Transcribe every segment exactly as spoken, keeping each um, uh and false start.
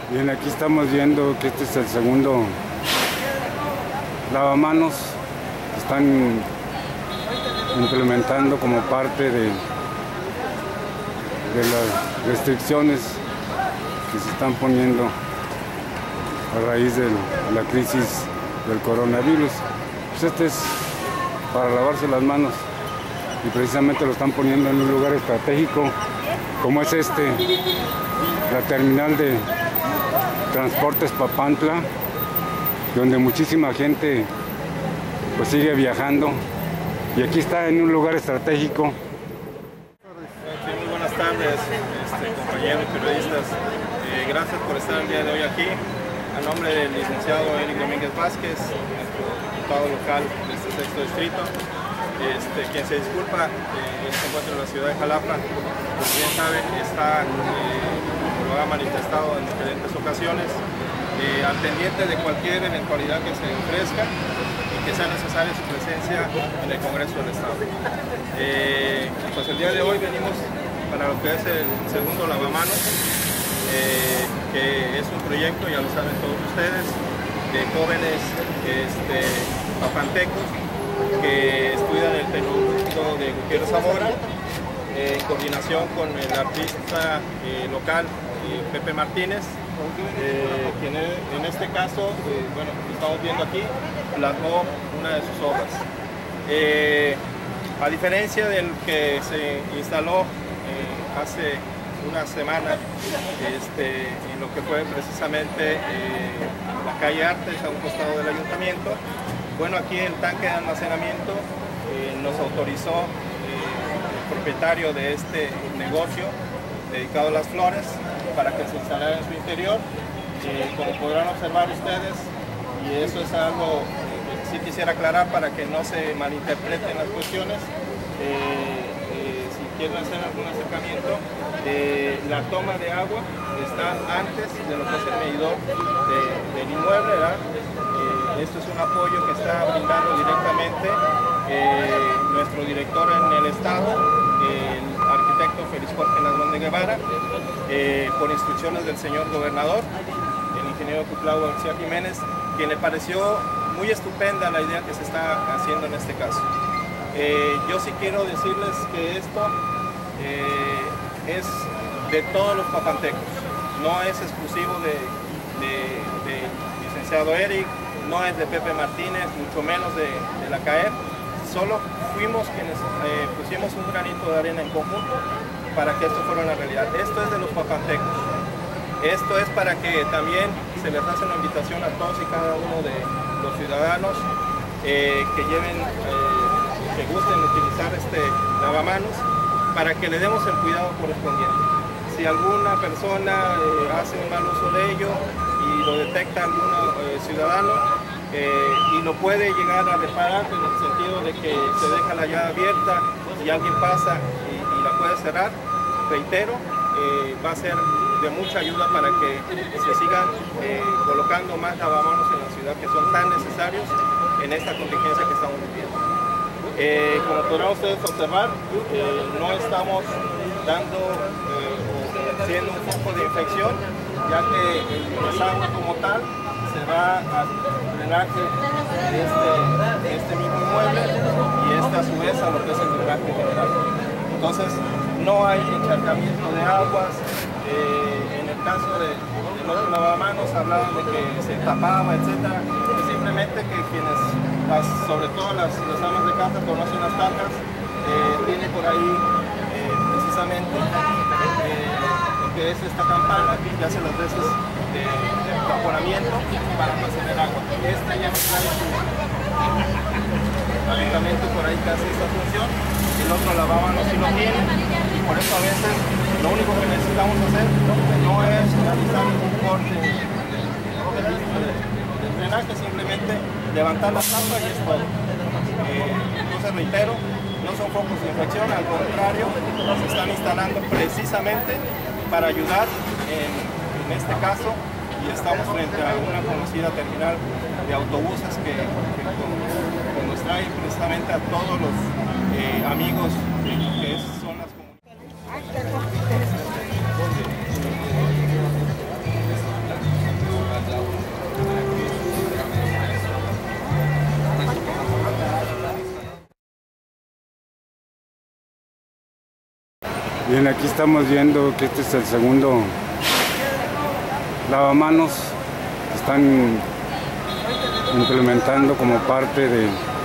Bien, aquí estamos viendo que este es el segundo lavamanos que están implementando como parte de, de las restricciones que se están poniendo a raíz de la crisis del coronavirus. Pues este es para lavarse las manos y precisamente lo están poniendo en un lugar estratégico como es este, la terminal de Transportes Papantla, donde muchísima gente pues sigue viajando, y aquí está en un lugar estratégico. Sí, muy buenas tardes, este, compañeros periodistas. Eh, gracias por estar el día de hoy aquí. A nombre del licenciado Eric Domínguez Vázquez, nuestro diputado local de este sexto distrito, este, quien se disculpa, eh, se encuentra en la ciudad de Jalapa. Como bien saben, está, eh, lo ha manifestado en diferentes ocasiones, eh, al pendiente de cualquier eventualidad que se ofrezca y que sea necesaria su presencia en el Congreso del Estado. Eh, pues el día de hoy venimos para lo que es el segundo lavamanos, eh, que es un proyecto, ya lo saben todos ustedes, de jóvenes este, papantecos que estudian el Tecnológico de Gutiérrez Zamora, eh, en coordinación con el artista eh, local eh, Pepe Martínez, eh, quien en este caso, eh, bueno, estamos viendo aquí, plasmó una de sus obras. Eh, a diferencia del que se instaló eh, hace una semana este, en lo que fue precisamente eh, la calle Artes, a un costado del ayuntamiento, bueno, aquí el tanque de almacenamiento eh, nos autorizó eh, el propietario de este negocio dedicado a las flores para que se instalara en su interior. Eh, como podrán observar ustedes, y eso es algo que sí quisiera aclarar para que no se malinterpreten las cuestiones, eh, eh, si quieren hacer algún acercamiento, eh, la toma de agua está antes de lo que es el medidor de, del inmueble, ¿verdad? Eh, esto es un apoyo que está brindando directamente eh, nuestro director en el estado, el arquitecto Félix Jorge Nazón de Guevara, eh, por instrucciones del señor gobernador, el ingeniero Cuclao García Jiménez, quien le pareció muy estupenda la idea que se está haciendo en este caso. Eh, yo sí quiero decirles que esto eh, es de todos los papantecos, no es exclusivo de, de, de licenciado Eric, no es de Pepe Martínez, mucho menos de, de la C A E P, solo fuimos quienes eh, pusimos un granito de arena en conjunto para que esto fuera una realidad. Esto es de los papantecos, esto es para que también se les hace una invitación a todos y cada uno de los ciudadanos eh, que lleven, eh, que gusten utilizar este lavamanos, para que le demos el cuidado correspondiente. Si alguna persona eh, hace un mal uso de ello y lo detecta algún eh, ciudadano eh, y lo puede llegar a reparar en el sentido de que se deja la llave abierta y alguien pasa y, y la puede cerrar, reitero, eh, va a ser de mucha ayuda para que se sigan eh, colocando más lavamanos en la ciudad, que son tan necesarios en esta contingencia que estamos viviendo. Eh, como podrán ustedes observar, eh, no estamos dando eh, o siendo un foco de infección, ya que el desagüe como tal se va a drenaje de este, de este mismo inmueble y este a su vez a lo que es el drenaje general. Entonces no hay encharcamiento de aguas. Eh, en el caso de, de los lavamanos hablaban de que se tapaba, etcétera. Es simplemente que quienes, las, sobre todo las, las amas de casa, conocen las tacas, eh, tiene por ahí eh, precisamente eh, lo que es esta campana que hace las veces de, de evaporamiento para almacenar agua. Esta ya no trae su ayuntamiento por ahí que hace esta función, el otro lavamanos sí lo tiene, y por eso a veces lo único que necesitamos hacer no es realizar un corte de drenaje, simplemente levantar la tapa y es todo. Eh, entonces reitero, no son focos de infección, al contrario, se están instalando precisamente para ayudar en, en este caso, y estamos frente a una conocida terminal de autobuses que, que, que nos trae precisamente a todos los eh, amigos que son las comunidades. Bien, aquí estamos viendo que este es el segundo lavamanos que están implementando como parte de,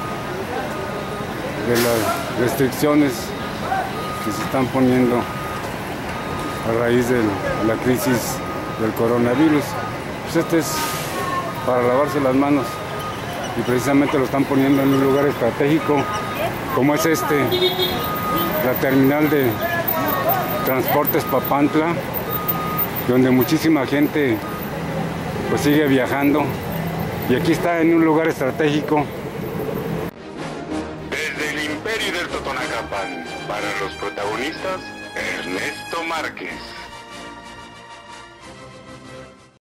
de las restricciones que se están poniendo a raíz de la crisis del coronavirus. Pues este es para lavarse las manos y precisamente lo están poniendo en un lugar estratégico como es este, la terminal de Transportes Papantla, donde muchísima gente pues sigue viajando, y aquí está en un lugar estratégico. Desde el imperio del Totonacapan, para los protagonistas, Ernesto Márquez.